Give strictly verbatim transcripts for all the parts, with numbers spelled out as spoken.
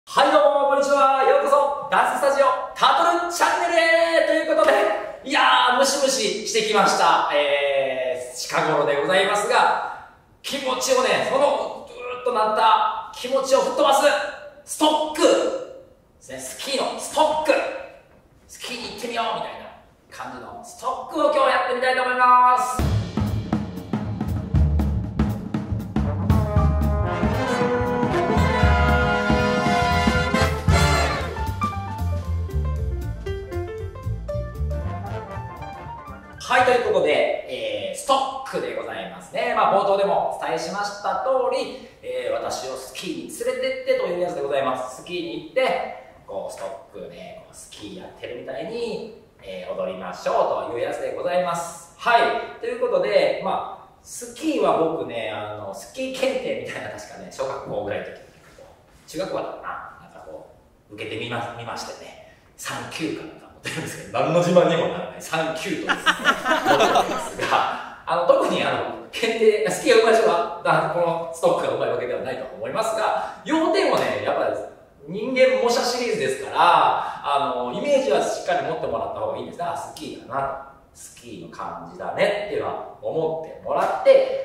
はい、どうもこんにちは。ようこそダンススタジオタートルチャンネルへということで、いやームシムシしてきました、えー、近頃でございますが、気持ちをね、そのずーっとなった気持ちを吹っ飛ばすストックですね。スキーのストック、スキーに行ってみようみたいな感じのストックを今日やってみたいと思います。はい、ということで、えー、ストックでございますね。まあ、冒頭でもお伝えしました通り、えー、私をスキーに連れてってというやつでございます。スキーに行って、こう、ストックね、こうスキーやってるみたいに、えー、踊りましょうというやつでございます。はい、ということで、まあ、スキーは僕ね、あの、スキー検定みたいな、確かね、小学校ぐらいの時に、中学校だったかな、なんかこう、受けてみま、見ましてね、さん級かな。なんですけど、何の自慢にもならないさん級とですね、思っておりますが、あの特にあの検定、スキーが上手い人はこのストックが上手いわけではないと思いますが、要点はね、やっぱり人間模写シリーズですから、あのイメージはしっかり持ってもらった方がいいんですが、スキーだな、スキーの感じだねっていうのは思ってもらって、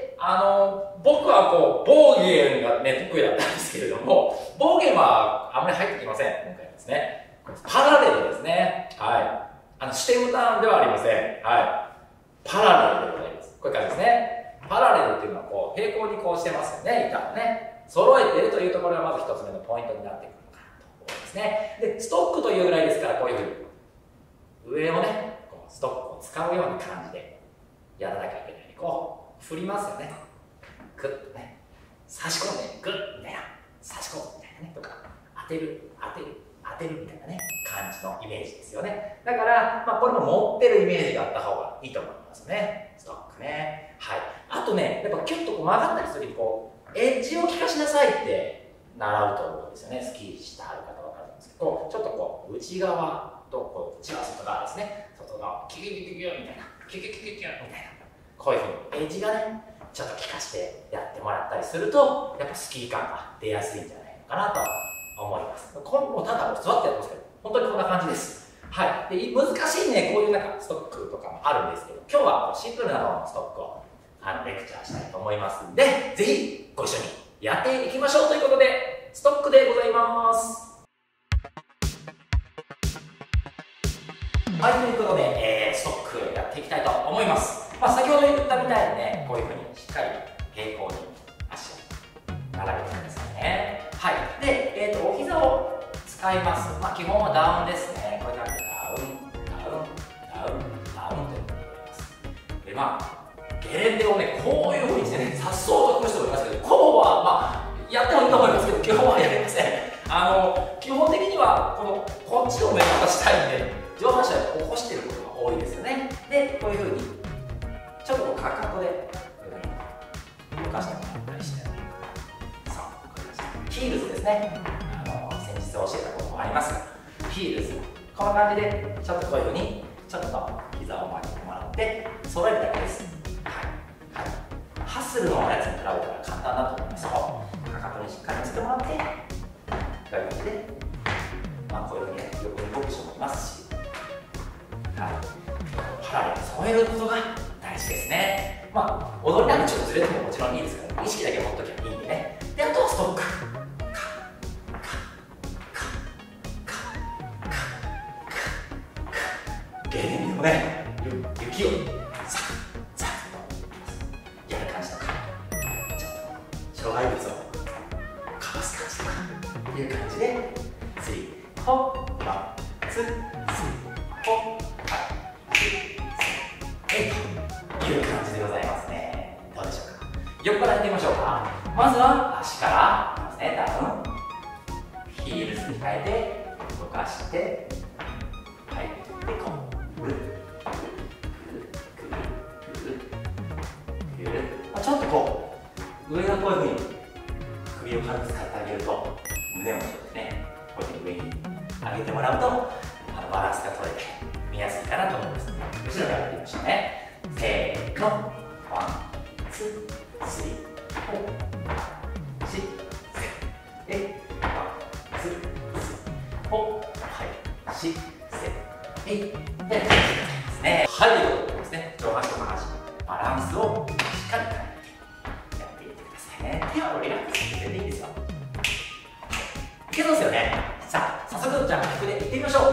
あの僕はこう暴言がね得意だったんですけれども、暴言はあんまり入ってきません、今回ですね。パラレルですね。はい。あの、視点ターンではありません。はい。パラレルでございます。こういう感じですね。パラレルっていうのは、こう、平行にこうしてますよね、板をね。揃えているというところがまず一つ目のポイントになってくるのかなと思いますね。で、ストックというぐらいですから、こういうふうに、上をね、こうストックを使うような感じで、やらなきゃいけない。こう、振りますよね。グッとね。差し込んで、グッみたいな。差し込むみたいなね。とか、当てる、当てる。当てるみたいなね、感じのイメージですよね。だから、まあ、これも持ってるイメージがあった方がいいと思いますね。ストックね。はい。あとね、やっぱキュッとこう曲がったりするときに、こう、エッジを効かしなさいって習うと思うんですよね。スキーしてある方は分かるんですけど、ちょっとこう、内側とこう、内側、外側ですね。外側、キュキュキュキュキュみたいな、キュキュキュキュキュみたいな。こういうふうにエッジがね、ちょっと効かしてやってもらったりすると、やっぱスキー感が出やすいんじゃないのかなと思います。これもただ座ってやってますけど、本当にこんな感じです。はい。で、難しいね、こういうなんかストックとかもあるんですけど、今日はシンプルな方のストックをあのレクチャーしたいと思いますんで、ぜひご一緒にやっていきましょうということで、ストックでございます。はい、ということで、えー、ストックやっていきたいと思います。まあ、先ほど言ったみたいにね、こういうふうにしっかり平行に足を並べてくださいね。はい。で、えーと、お膝を使います。まあ、基本はダウンですね。こういう感じでダウン、ダウン、ダウン、ダウンというふうになります。で、まあ、ゲレンデをね、こういうふうにしてね、さっそうとくる人もいますけど、こうは、まあ、やってもいいと思いますけど、基本はやりません。あの、基本的には、この、こっちを目指したいんで、上半身を起こしていることが多いですよね。で、こういうふうに、ちょっとこう、かかとで、こういうふうに動かしてもらったりして、ヒールズですね。あの先日教えたこともありますが、ヒールズ、こんな感じでちょっとこういうふうにちょっと膝を曲げてもらって揃えるだけです。はい、はい、ハッスルのやつに比べたら簡単だと思います。かかとにしっかりつけてもらって、こういう感じで、まあ、こういうふうに横に動く人もいますし、はい、パラレル添えることが大事ですね。まあ、踊りなんかちょっとずれてももちろんいいですから、意識だけ持っときゃいいんでね。で、あとはストック。ゲレンデのね、雪をザクザクとやる感じとか、ちょっと障害物をかわす感じとかいう感じで、スリー、ホッ、ワン、ツー、スリー、ホッ、ツー、エイという感じでございますね。どうでしょうか。横からやってみましょうか。まずは足からますね、ダウン、ヒールズに変えて動かして、はい、でこう。ちょっとこう上がこういうふうに首を軽く使ってあげると、胸をちょっとねこういうふうに上に上げてもらうと、あのバランスが取れて見やすいかなと思います。後ろからやってみましょうね。せーの、ワン、ツー、スリー、フォー、シッ、セブン、エイト、ワン、ツー、 ほ、はい、し、せ、えい、で、ですね。はい、ということでですね、上半身と下半身、バランスをしっかりやっていってくださいね。手はリラックスして全然いいですよ。いけそうですよね。さあ、早速、じゃあ、逆でいってみましょう。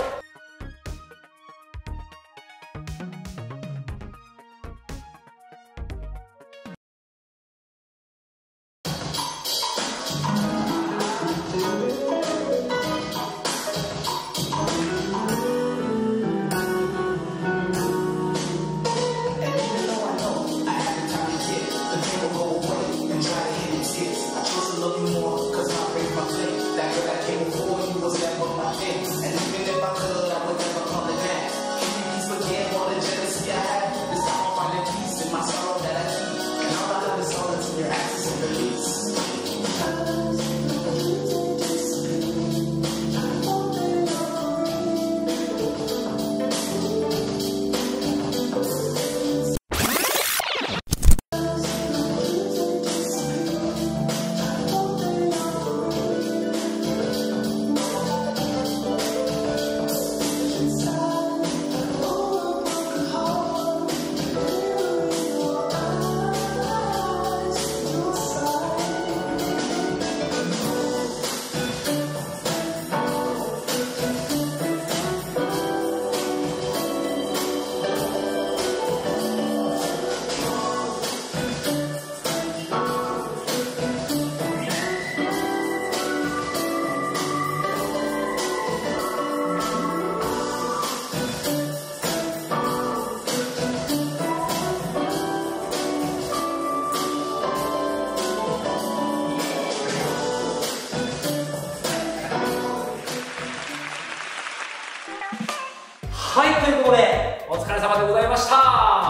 はい、ということで、お疲れ様でございました。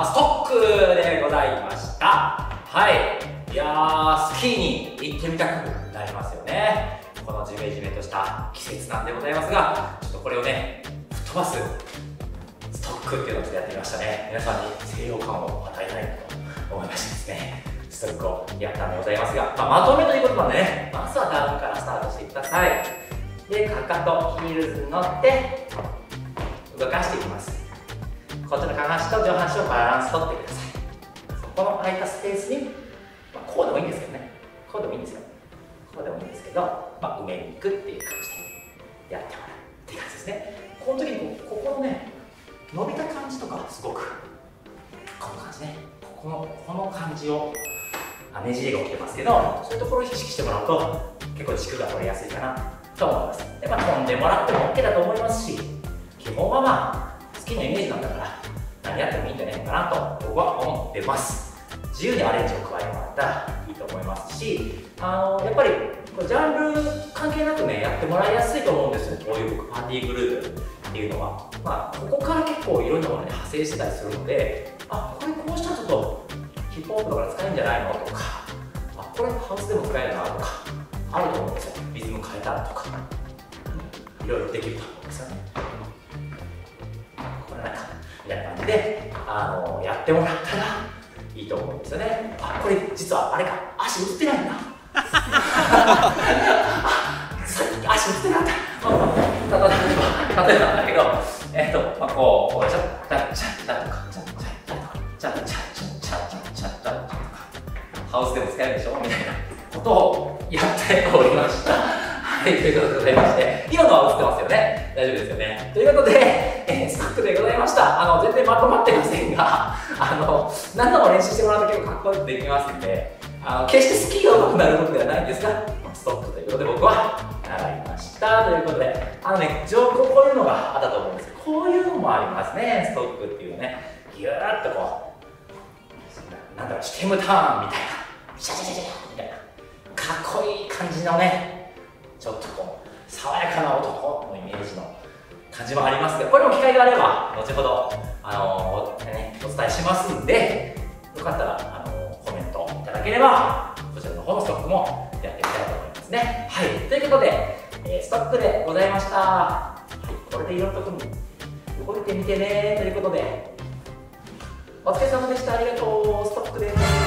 ストックでございました。はい。いやー、スキーに行ってみたくなりますよね。このジメジメとした季節なんでございますが、ちょっとこれをね、吹っ飛ばすストックっていうのをちょっとやってみましたね。皆さんに清涼感を与えたいなと思いましてですね、ストックをやったんでございますが、まあ、まとめということなんでね、まずはダウンからスタートしてください。で、かかと、ヒールズに乗って、動かしていきます。こっちの下半身と上半身をバランス取ってください。そこの空いたスペースに、まあ、こうでもいいんですけどね、こうでもいいんですよ。こうでもいいんですけど、まあ、埋めに行くっていう感じでやってもらうっていう感じですね。この時にここのね、伸びた感じとかすごく、この感じね、ここのこの感じを、あ、ねじれが起きてますけど、そういうところを意識してもらうと結構軸が取れやすいかなと思います。で、まあ、飛んでもらっても OK だと思いますし、基本はまあ好きなイメージなんだから何やってもいいんじゃないかなと僕は思ってます。自由にアレンジを加えてもらったらいいと思いますし、あのやっぱりジャンル関係なくねやってもらいやすいと思うんですよ。こういうパーティーグループっていうのは、まあ、ここから結構いろんなものに派生してたりするので、あ、これこうしたらちょっとヒップホップとか使えるんじゃないのとか、あ、これハウスでも使えるなとかあると思うんですよ。リズム変えたらとかいろいろできると思うんですよね。みたいな感じで、あのやってもらったらいいと思うんですよね。あ、これ実はあれか、足映ってないんだ。さっき足映ってなかった。例えばなんだけど、えっと、まあ、こう、こう、ちゃっちゃっちゃっとか、ちゃっちゃっちゃっちゃっちゃっちゃっちゃっちゃっちゃっとか、ハウスでも使えるでしょみたいなことをやっておりました。はい、ということでございまして、今のは映ってますよね。大丈夫ですよね。ということで、えー、ストックでございました。あの、全然まとまってませんが、あの、何度も練習してもらうと結構かっこよくできますんで、あの、決してスキーが上手くなることではないんですが、ストックということで僕は習いました。ということで、あのね、上こういうのがあったと思うんですけど、こういうのもありますね、ストックっていうね。ぎゅーっとこう、なんだろう、ステムターンみたいな、シャシャシャシャみたいな、かっこいい感じのね、ちょっとこう爽やかな男のイメージの感じもありますけど、これも機会があれば後ほど、あのーね、お伝えしますんで、よかったら、あのー、コメントいただければこちらの方のストックもやってみたいと思いますね。はい、ということで、えー、ストックでございました。はい、これでいろんなところに動いてみてねということで、お疲れ様でした。ありがとう。ストックです。